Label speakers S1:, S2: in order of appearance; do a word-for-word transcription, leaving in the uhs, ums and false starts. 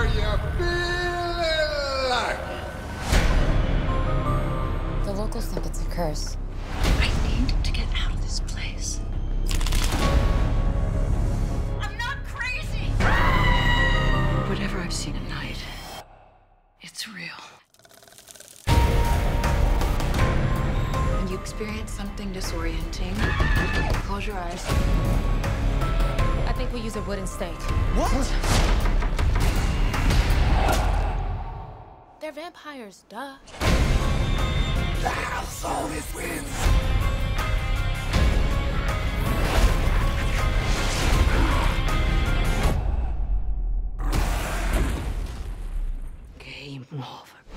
S1: Are you feeling lucky?
S2: The locals think it's a curse.
S3: I need to get out of this place. I'm not crazy! Whatever I've seen at night, it's real. When you experience something disorienting, close your eyes.
S2: I think we use a wooden stake.
S4: What?
S2: They're vampires, duh.
S1: The house always wins.
S3: Game over.